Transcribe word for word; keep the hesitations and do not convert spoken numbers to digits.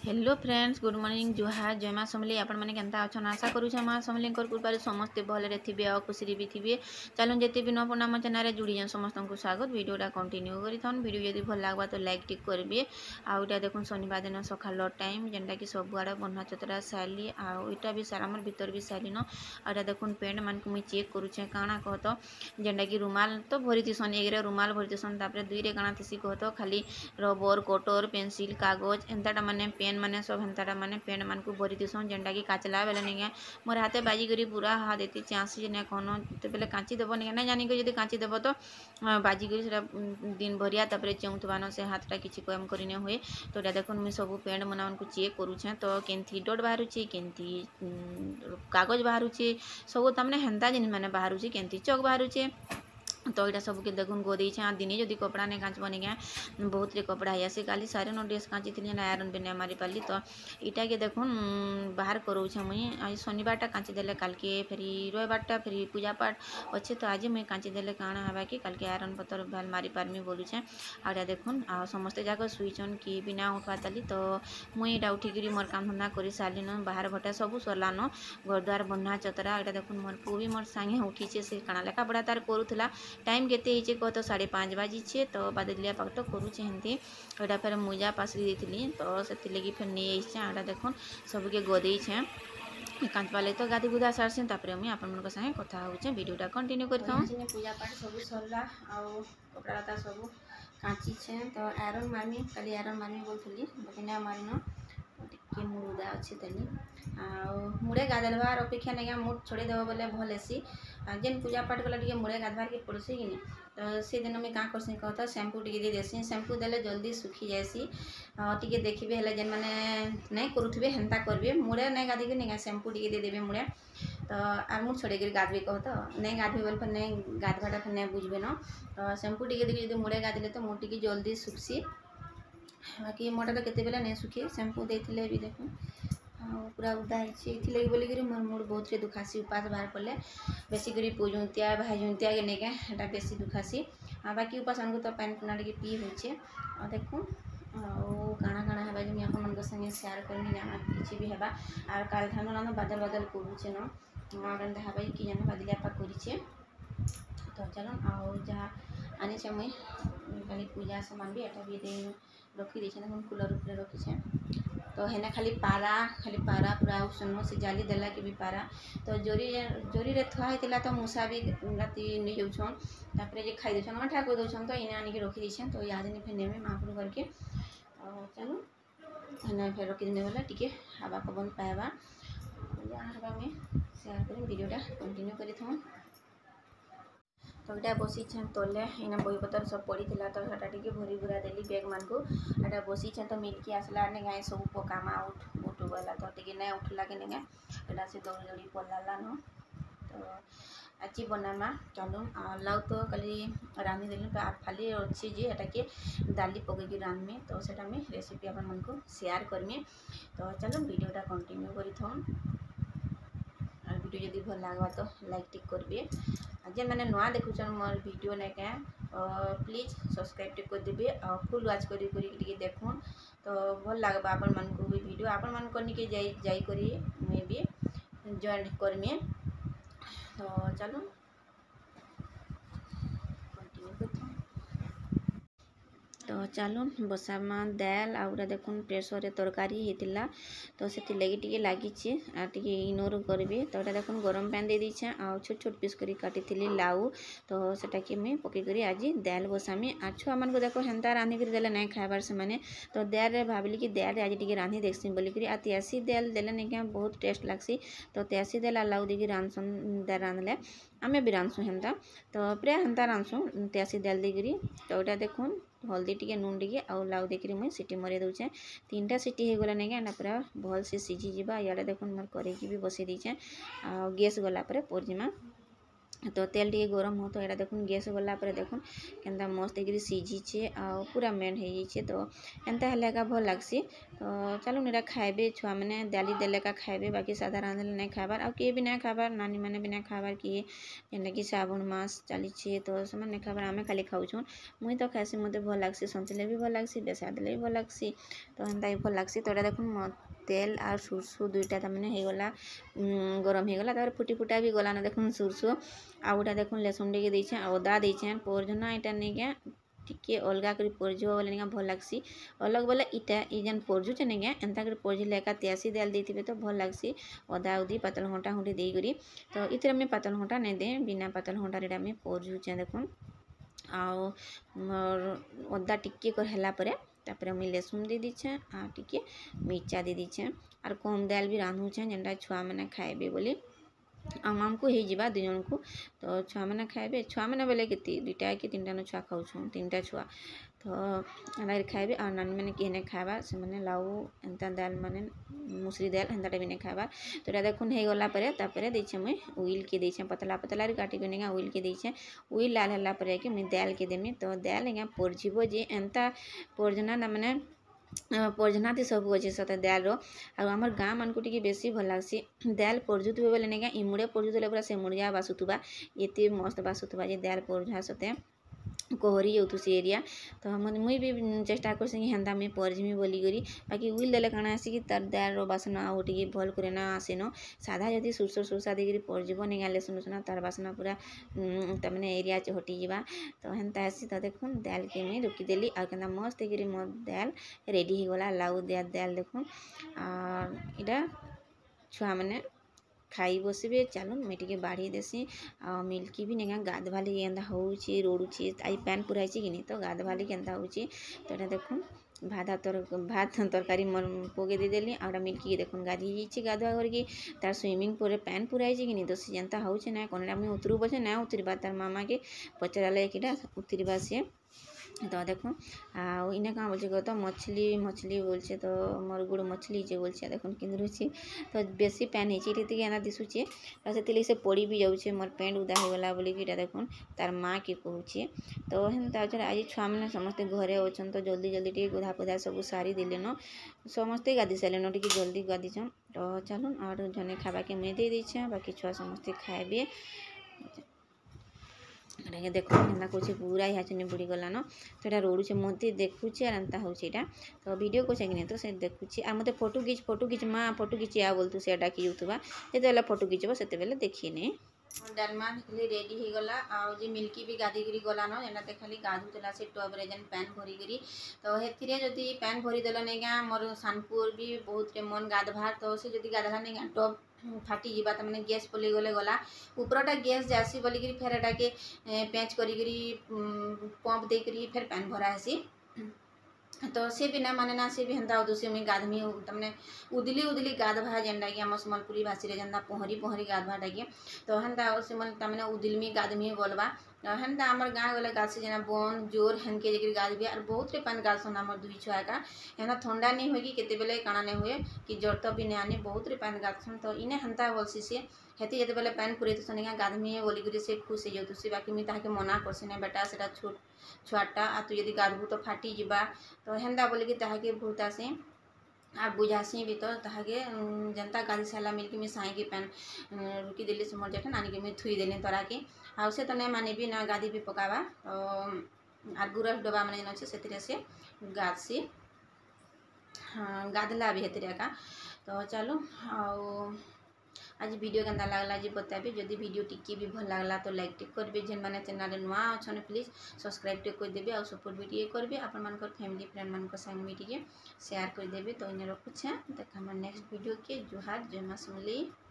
Hello friends, good morning, जुहार, जय माँ समली। आपण मैंने केंता अच्छन आशा करूँ माँ समली कृपार समस्ते भले थे और खुशी भी थे। चलो जिते भी नपना आम चैनल जुड़ी समस्त को स्वागत। वीडियोटा कंटिन्यू कर वीडियो जब भल लगा तो लाइक टिक करेंगे। आउटा देखो शनिवार दिन सकाल टाइम जेनटा कि सबुआड़े बन्हा चतरा सारी आईटा भी सारा आम भर भी सारिन। आटा देखो पेंट मान को मुझे चेक करुचे काଣା कह तो जेनटा कि रुमाल तो भरी थीसन एक रुमाल भरी थीसन तापर दुई रे काଣା थीसी कह तो खाली रबर कटर पेनसिल कागज एंताटा माने पेन माने सब हेन्ताटा माने पेन मान को भरी दिसन जेनटा कि काचला बेले नहीं मोर हाथे बाजी करी पूरा हाथ देती चाँसी ने कौन तो बेले कांची देव नहीं ना जानिक जब कांची देव तो बाजी करी दिन भरिया तापर चौथबान से हाथटा किसी कम करने हुए। तो ये देखो मुझे सब पेंट मना को चेक करुचे तो केंथी डट बाहर केंथी कागज बाहर सब तमने हेन्ता जिन मैंने बाहर केंथी चक बाहर। तो यहाँ सबके देखुन गोदे आ दिने जदि कपड़ा नहीं काच बनिका बहुत रे कपड़ा है आसे काली सारे न ड्रेस काची थी ना आयरन भी नहीं मारी पाली। तो इटा के देखुन बाहर करोचे मुई आज शनिवारटा काची देले काल के फेरी रविवारटा फेरी पूजा पाठ अच्छे। तो आज मुई काची देले काଣା हवा कि काल के आयरन पतर भल मारी पारमी बोलुचे। आटा देखुन आ समस्ते जाक शुईचन कि भी ना उठवा ताली। तो मुई इटा उठिकी मोर काम धंदा कर सारिन बाहर भटा सब सरलान घर द्वार बन्हा चतरा। यहाँ देखुन मोर पु भी मोर सांगे उठीचे से काଣା लेखा पढ़ा तार करूला टाइम केते होइचे कह तो साढ़े पाँच बाजी तो बादलिया पाग तो करुचे हेंती। यहाँ फिर मुजा पासरी देती तो से लगी फिर नहीं यहाँ देखुन सबके गदे कांच पाले तो गाधी गुधा सारसी तापर मुझे आपण संगे कथा होचे वीडियोटा कंटिन्यू कर पूजा पाठ सब सरला आउ कपड़ा लता सब काची छे। तो आयरन मारमी काली आयरन मारमी बोलती बकिना मारिन टिके मुड़ उदा अच्छे तेली मुड़े गाधलवार अपेक्षा नहीं मुड छोड़े देव बोले भल हेसी जेन पूजा पाठ गला टे मुड़े गाधवार के पड़सी कि नहीं। तो से दिन मुझे क्या करसी कहता शैम्पू टी दे देसी शैम्पू देले जल्दी सुखी जाएसी टी देखिए हेल्ले जेन मैंने नहीं करुवे हेन्ता करेंगे मुड़े नहीं गाधिक नहीं शैम्पू टी दे देवे मुड़े। तो आर मुझ छोड़े गाधवे कह तो नहीं गाधवे बोले फिर नहीं गाधवाटा फिर नहीं बुझे न। तो शैम्पू टी देखिए जो मुड़े गाधिले तो मुझ टी जल्दी सुखसी बाकी मोटा तो केते बेला नहीं सुखे शैम्पू देते भी देखो पूरा उदा है बोलिक मोर मुड बहुत रे दुखासी उपास बाहर पड़े बेसी कर पूजुतिया भाजुतिया के नहीं क्या बेसी दुखासी बाकी उपास आमको तो पानी पुना टे पी होचे देखो काଣା काଣା है जो आप संगे सेयार करनी जाना किसी भी है आर काल ठान ना बादल बादल करुचे न केन्ता है कि जाना बादलिया पा करेचे। तो चलो आओ जहाँ आनी से मुई खाली पूजा सामान भी एटा भी दे रखी देखे देखो कूलर उपरे रखी। तो हेना खाली पारा खाली पारा पूरा सुनो से जाली देला के भी पारा तो जोरी जोरी रे थुआ होता तो मूसा भी राति नहीं जाऊन तापर जे खाई दौन मैं ठाक दौन तो इन्हें आनिक रखी देछन। तो याद नहीं फिर नेमे महापुर करके चलो हेना फिर रखी देने वाला टी हवा पवन पाइबा जहाँ हवा में सेयार कर वीडियोटा कंटिन्यू कर। तो यहाँ बसी तले इना बही पतर सब पड़ी था तो सेटा टी भरी भुरा देली बैग मान को यहाँ बसी तो मिल्की आसला ने गाय सब पकामा उठ उठ गला तो टी नहीं उठला के नहीं यहाँ से दौड़ी दौड़ी पड़ला न। तो आज बनामा चलो लाउ तो खाली रांधि देली तो खाली अच्छी जे एटा के दाली पकईकी रांधमी तो सेटा में रेसिपी अपन मन को शेयर करमी। तो चलो वीडियोटा कंटिन्यू कर वीडियो जब भल लगा तो लाइक टिक करेंगे जेन मैंने नुआ देखुन मोर वीडियो ने क्या प्लीज सब्सक्राइब टिक कर देबे और फुल वाच करी करी देखुन तो भल लगवा आपण मन को भी वीडियो आपण मन को निके जाई जाई करी मैं भी जॉइन करमी। तो चलो कंटिन्यू करते। तो चलो बसामा दाल आउरा देखुन प्रेसर रे तरकारी होता तो से लगी टे लगी टे इनोर करी। तो यहाँ देखुन गरम पैन दे दीछे आ छोट छोट पीस करी काटी लाउ तो सेटा कि मुई पकईकरी आज दाल बसामी आ छुआ मान को देखो हेन्ता रांधिक देले नहीं खाइबार से मैंने तो दाल रे भाविली कि दाल आज टे रांधि देखसी बोलिक आ त्यासी दाल देले नहीं क्या बहुत टेस्ट लगसी। तो त्यासी दाल लाउ देकी रांधसन दाल रांधले आमे भी रांधसु हेन्ता तो प्राय हेन्ता रांधसु त्यासी दाल देकरी। तो यहाँ देखुन हल्दी टी नून टी आउ लाउ देकर मुझे सीटी मरे दूचे तीन टा सीटी हो गला नहीं क्या पूरा भल से सीझी जा। इे देखो मोर करेगी भी बसई दीचे आ गैस गला पर पोरजिमा तो तेल टे गरम हो तो यहाँ देखुन गैस गला देखुन केन्ता मस्त कर सीझीचे आ पूरा मेन हो जाइए तो एंता हेल्ला का भल लगसी। तो चलो यहाँ खाइबे छुआ मैंने दाली देले का खाइबे बाकी सादा रांधले नहीं खाबार आ किए भी नहीं खाबार नानी मैंने भी नहीं खाबार किए जेनटा कि श्रावण मास चली तो से नहीं खाबार आम खाली खाऊँ मुई तो खासी मत भल लगसी सन्तुले भी भल लगसी बेसार देले भी भल लगसी तो एंता भल लगसी। तो यहाँ देखुन तेल और सुरसु दुईटा तमें होगला गरम होगला तार फुटी फुटा भी गलान देखुन सुरसु आ गोटा देखुन लेसुन टे देछे अदा देछे पोरजना इटा नहीं क्या टिके अलगा कर पोरजो बोले नहीं भल लगसी अलग बोले इटा जेन पोरजुचे नहीं क्या एंता कर पोरजिले एका त्यासी देल देते तो भल लगसी अदा उदी पातल घंटा हुंटी देकरी तो इतने में पातल घंटा नहीं दे बिना पातल घंटा रेटा में पोरजुचे देखुन आउ अदा टिके कर हैला परे तापर मुई लेसुन दे दीछे आ टिके मिर्चा दे दीछे आर कम दाल भी रांधुछे जेनटा छुआ मैंने खाइबे बोली आम आमको हो जावा दुई जन को तो छुआ मैंने खाइबे छुआ मैंने बोले कि दुईटा कि तीन टा छुआ खाऊँ तीन टा छुआ तो एना खाइबे और नानी मैंने किए नहीं खाइबा से मैंने लाऊ एंता दाल माने मुसरी दाल एंता भी नहीं खाइबा। तो यहाँ देखुन हो गला तापर देछे मुई उइल के देछे पतला पतला काटी कर उइल के देछे उइल लाल हला पर कि मुई दाल के देमी तो दाल यहाँ पोरजिबो जे एंता पोरजना मैंने पोरजना थी सब अच्छे सत दाल रो आमर गाँ मान को टी बेसी भल लगसी दाल पोरजुवे बोले नहीं इमुड़े पोरजुले पूरा से मुड़िया बासुथुबा एते मस्त बासुथुबा जे दाल पोरझा सते कोहरी जाऊँ से एरिया तो मुई भी चेष्टा करसी हेन्ता मुई परजिमी बोली करी बाकी उइल देले काଣା आसी कि तार दाल बासना आउ टिके भल करे ना आसेनो साधा जदि सुरसर सुरसा देकरी परजिबो नहीं गाले सुन सुना तार बासना पूरा तमने एरिया हटी जावा तो हेन्ता आसी तो देखुन दाल के मुई रुकी देली आ केन्ता मस्त करी मोर दाल रेडी हो गला लाउ दिया दाल देखुन और इटा छुआ मैंने खाई बसबे चलुन मुझे टे बाढ़ी देसी आ मिल्की भी नहीं गाधवाली केन्ता होउची रोडुची आई पैन पुराई कि नहीं तो गाधवाली केन्ता होउची तो यहाँ देखुन भात तर भात तरकारी मन पगे देदेली आउटा मिल्की के देखुन गाधी जाइए गाधुआ करके तार स्विमिंग पूरे पैन पुराई कि नहीं तो सी जेनता होउचे ना कौन मुझे उतरू बचे ना उतरवा तार मामा के पचराले कि उतरवा सी तो देखो आ इन्हें कहाँ बोलছে कह तो मछली मछली बोलছে तो मोर गुड़ मछली जे बोलছে देखुन किंदरुची तो बेसी पैन है ये एना दिशुचे तो से से पड़ी भी जाऊे मोर पेंट उदा हो गला बोली कि देखुन तार माँ के कहूचे तो हेन्ता आज छुआ मैंने समस्ते घरे अच्छन तो जल्दी जल्दी टे गुधा पुधा सब सारी देलेन समस्ते गाधी सारे टे जल्दी गाधीछन तो चलुन और जने खावा के मुझे दे दीछे बाकी छुआ समस्ते खाइबे ये देखो एंता कौचे पूरा यहाँ चुनी बुड़ी गलान तो यहाँ रोडुचे मत देखुचे और एंता हो तो वीडियो कौचे कि नहीं तो से देखुची और मत फोटो खींच फोटो खींच माँ फोटो खींची आ बोलतु से डाकी जाऊा जिते फोटो खींचब से देखिए नहीं डालमा रेडी हो गला आज मिल्की भी गाधी करी गलान एना ते खाली गाधुला से टब्रे जेन पैन भरी करी तो हेथिरे जदि पैन भरी देल नहीं क्या मोर सानपुर भी बहुत मन गाधवार तो से जदि गाधला नहीं क्या टब फाटी जीवा तो मैंने गैस पलि गले गला उपरटा गैस जासी बोलिकी फेर एटा के पेच करी पंप देकरी फेर पैन भरा हेसी तो सी भी ना माने ना सी भी हेन्ता उदुसी मुई गाधमी तमने उदली उदली गाधभा जेनटा कि आम सम्बलपुरी भाषी जेनता पहरी पहरी गाधभाटा कि तो हेन्ता उसी मन तमने उदलमी गाधमी बोलबा हेन्ता आमर गाँ गले गाछी जेना बन जोर हेनके जगह गाधबी और बहुत रे पान गाछन आमर दुई छुआ का हेना ठंडा नहीं होगी केते बेले काना नहीं हुए कि जर तो भी नहीं आने बहुत रे पान गाछन तो इने हेन्ता बोलसी से हेती जते बेले पैन पुरे तो निका गाधमी बोलिकी से खुश हो जाऊँ बाकी मुई ताके मना करसी ना बेटा से छोट छुआटा आ तू यदि गाधबू तो फाटी जीवा तो हेन्ता बोलिकी ताके भूतासी आ बुझासी भी तो ताके जनता गाधी सारा मिलकी मुझे साई के पैन रुकी देली से मोर जेठा नानी के मुझे थुई देली तोरा के आ से तो नहीं मानी भी ना गाधी भी पकावा तो आ गुरस डबा मैंने अच्छे से से गाधसी हाँ गाधला भी हेतरे का तो चलो आओ आज वीडियो केन्ता लागला जी बताबे जदि वीडियो टिके भी भल लागला तो लाइक टिक करबे जेन माने चैनल नुआ अछन प्लीज सब्सक्राइब टिक कर देबे और सपोर्ट भी टिके करबे अपन मानकर फैमिली फ्रेंड मानकर संग में टिके शेयर कर देबे तो इन रखुछे देखा नेक्स्ट वीडियो के जुहार जय मां समली।